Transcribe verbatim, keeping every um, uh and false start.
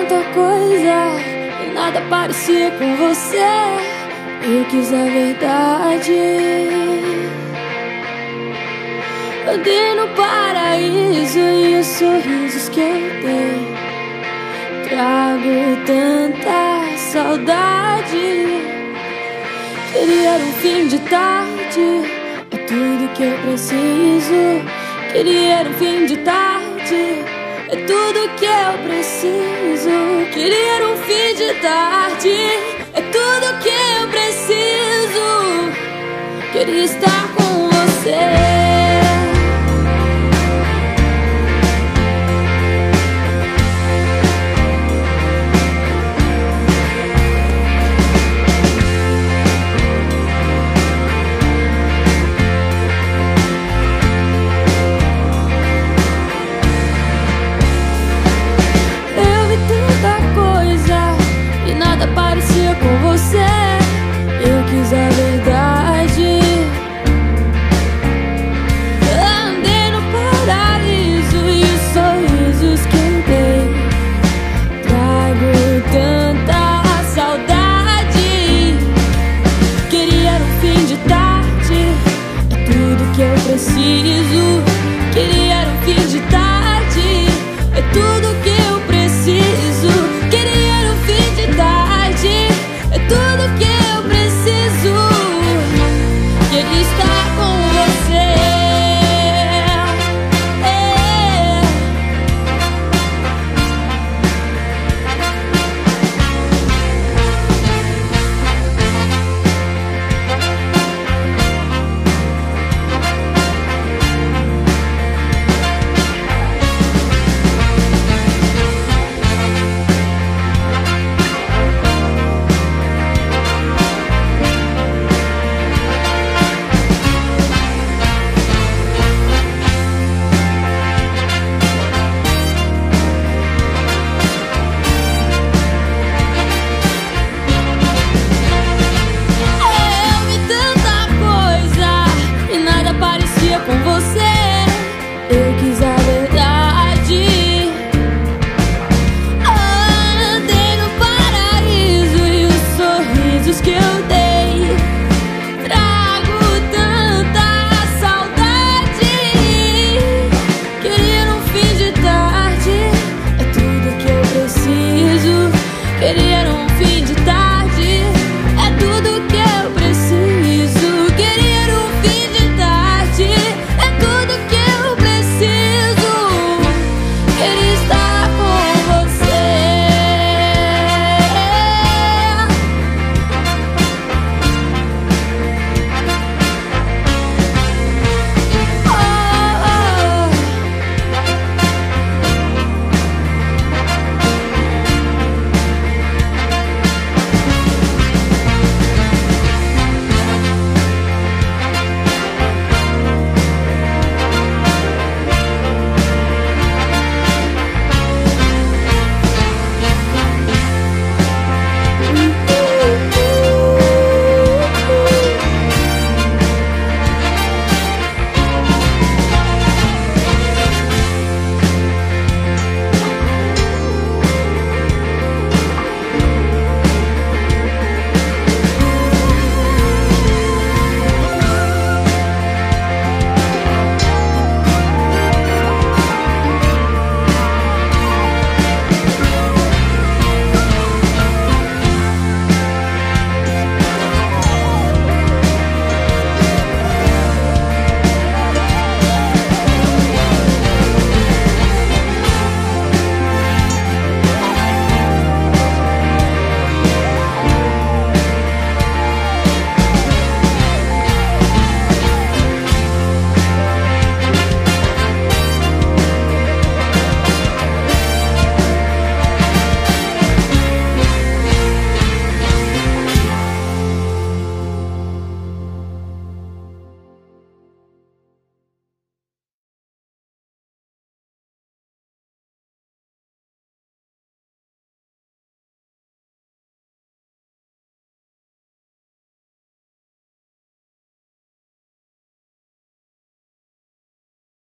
tanta coisa e nada parecia com você. Eu quis a verdade. Andei no paraíso e os sorrisos que eu dei trago tanta saudade. Queria um fim de tarde, é tudo que eu preciso. Queria um fim de tarde, é tudo que eu preciso. Queria um fim de tarde, é tudo que eu preciso. Queria estar com você. Parecia com você, eu quis a verdade. Andei no paraíso e os sorrisos que eu dei trago tanta saudade. Queria um fim de tarde, é tudo que eu preciso.